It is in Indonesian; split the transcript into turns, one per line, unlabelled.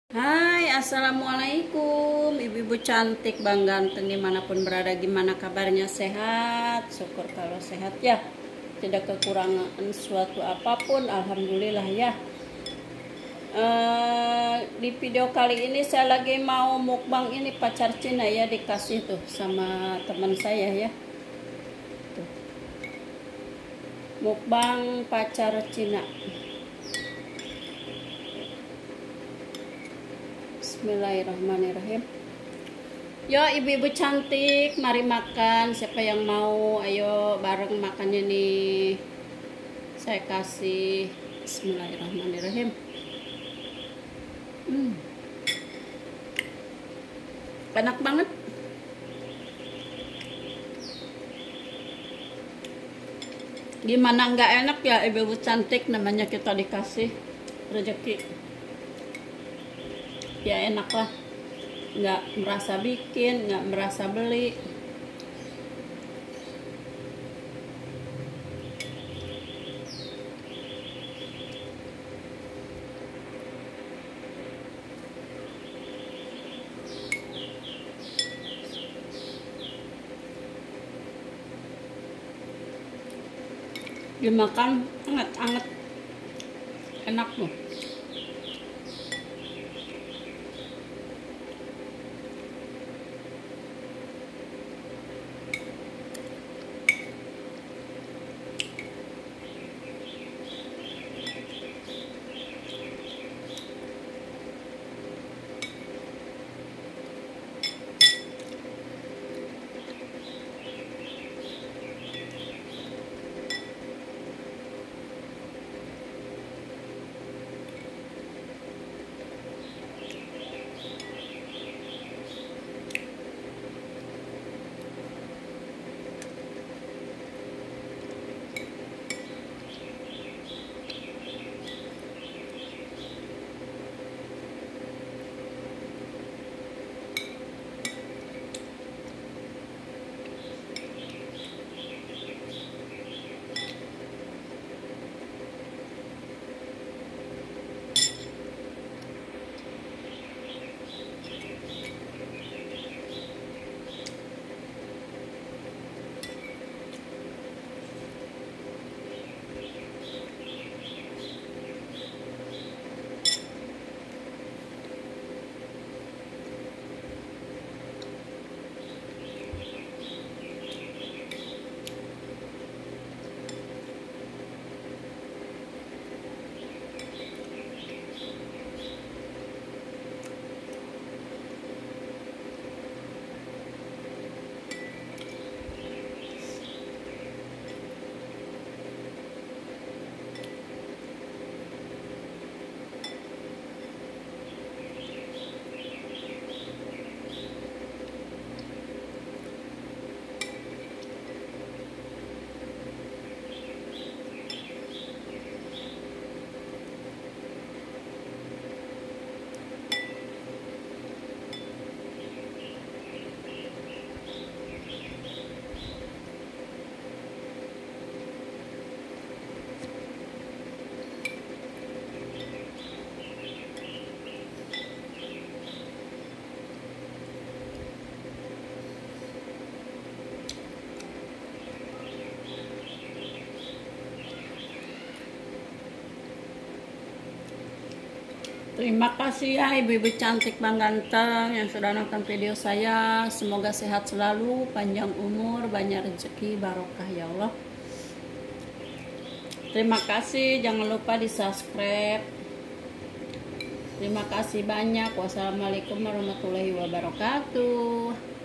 Hai, assalamualaikum ibu-ibu cantik, bang ganteng dimanapun berada. Gimana kabarnya? Sehat? Syukur kalau sehat ya, tidak kekurangan suatu apapun, alhamdulillah ya. Di video kali ini saya lagi mau mukbang ini pacar Cina ya, dikasih tuh sama teman saya ya tuh. Mukbang pacar Cina. Bismillahirrahmanirrahim. Yo ibu-ibu cantik, mari makan. Siapa yang mau? Ayo bareng makannya nih. Saya kasih. Bismillahirrahmanirrahim. Enak banget. Gimana nggak enak ya ibu-ibu cantik, namanya kita dikasih rezeki. Ya enak lah, nggak merasa bikin, nggak merasa beli. Dimakan anget-anget, enak loh. Terima kasih ya ibu-ibu cantik, bang ganteng yang sudah nonton video saya. Semoga sehat selalu, panjang umur, banyak rezeki, barokah ya Allah. Terima kasih, jangan lupa di subscribe. Terima kasih banyak. Wassalamualaikum warahmatullahi wabarakatuh.